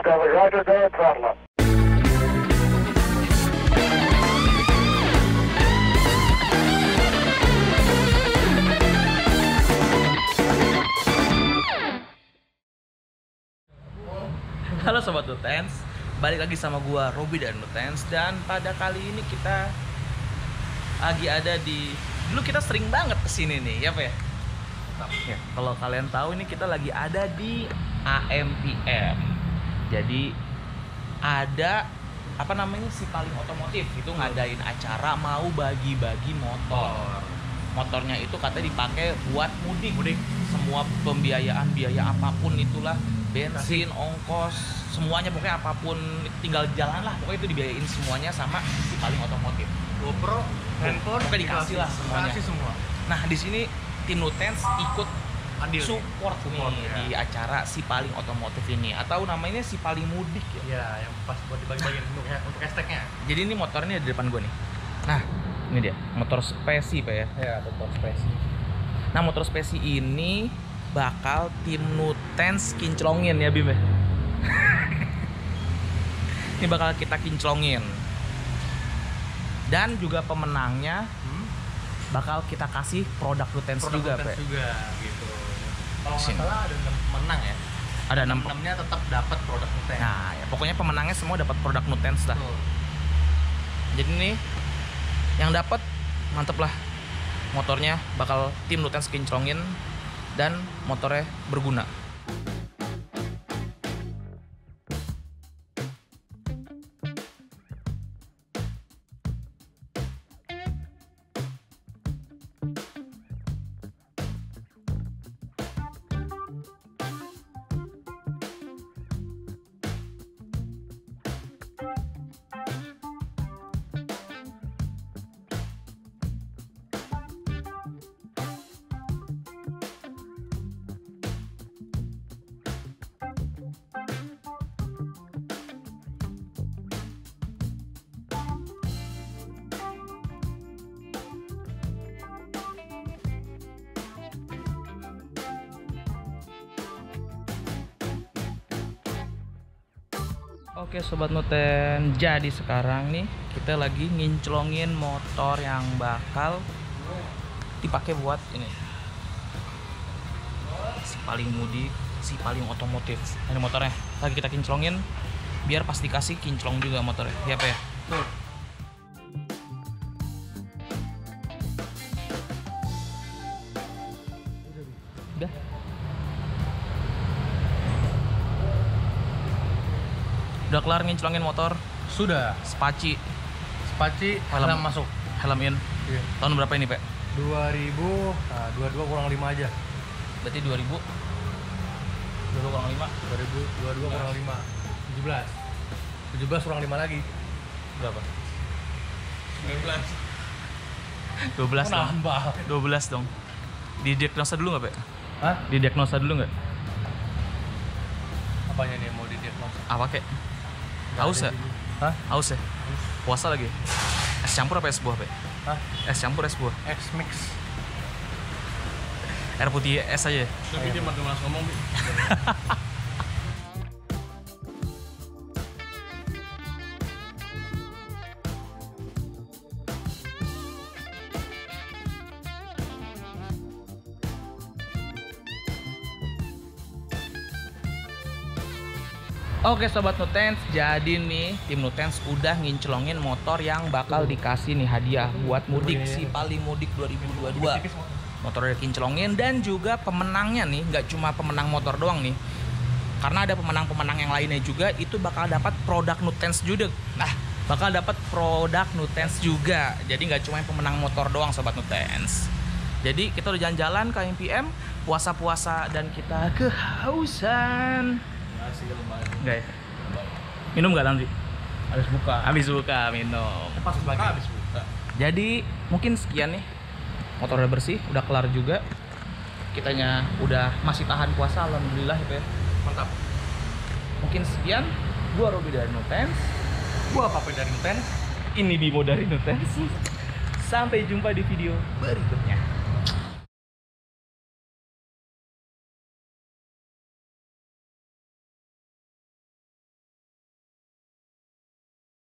cover. Roger, go ahead, throttle up. Halo Sobat Nutens, balik lagi sama gua Robi dan Nutens. Dan pada kali ini kita lagi ada di, dulu kita sering banget kesini nih, ya Pak ya? Ya, kalau kalian tahu ini kita lagi ada di AMPM. Jadi ada apa namanya, si paling otomotif itu ngadain acara mau bagi-bagi motor. Motornya itu katanya dipakai buat mudik. Semua pembiayaan, biaya apapun itulah, bensin, ongkos, semuanya pokoknya apapun, tinggal jalan lah, pokoknya itu dibiayain semuanya sama si paling otomotif. GoPro, handphone, pokoknya dikasih lah semuanya. Dikasih semua. Nah di sini tim Nutens ikut Adil, support nih ya. di acara si paling otomotif ini, atau namanya si paling mudik ya. Iya, yang pas buat dibagi-bagiin untuk hashtagnya. Jadi ini motornya di depan gue nih. Nah ini dia motor Spesi Pak ya. Ya, motor Spesi. Nah motor Spesi ini bakal tim Nutens kinclongin ya Bim ya. Ini bakal kita kinclongin. Dan juga pemenangnya bakal kita kasih produk Nutens juga, Pak. Juga gitu. Kalau nggak Sini. salah ada 6 pemenang ya. Ada 6. 6-nya tetap dapat produk Nutens. Nah, ya pokoknya pemenangnya semua dapat produk Nutens dah. Betul. Jadi nih yang dapat mantep lah. Motornya bakal tim Nutens kinclongin dan motornya berguna. Oke Sobat Nuten, jadi sekarang nih kita lagi nginclongin motor yang bakal dipakai buat ini, si paling mudik, si paling otomotif. Ini motornya lagi kita kinclongin biar pas dikasih kinclong juga motornya, ya Pak ya? Udah. Udah kelar nginclongin motor. Sudah. Spaci helm masuk. helm in. Iya. Tahun berapa ini Pak? 2000, nah 22 kurang 5 aja. Berarti 2000 kurang 5 22 kurang 5. 17 kurang 5 lagi. berapa? 19. 12 dong. Nambah. 12 dong. Didiagnosa dulu nggak Pak? Hah? Didiagnosa dulu nggak? Apanya nih mau didiagnosa? Apa kek? Haus ya? Hah? Haus ya? Puasa lagi? Es campur apa es buah Pak? Hah? Es campur es buah? X mix. Air putih es aja. Tapi dia malas ngomong. Oke Sobat Nutens, jadi nih tim Nutens udah nginclongin motor yang bakal dikasih nih hadiah buat mudik si paling mudik 2022. Motor udah kinclongin dan juga pemenangnya nih nggak cuma pemenang motor doang nih, karena ada pemenang-pemenang yang lainnya juga itu bakal dapat produk Nutens juga. Nah, bakal dapat produk Nutens juga. Jadi nggak cuma yang pemenang motor doang Sobat Nutens. Jadi kita udah jalan-jalan ke MPM, puasa-puasa dan kita kehausan. Enggak ya? Minum nggak nanti? Habis buka. Habis buka minum. Pas lagi habis buka. Jadi mungkin sekian nih. Motor udah bersih, udah kelar juga. Kitanya udah masih tahan puasa, alhamdulillah ya. Mantap. Mungkin sekian. Gua Robi dari Nutens. Gua Pape dari Nutens. Ini Bimo dari Nutens. Sampai jumpa di video berikutnya.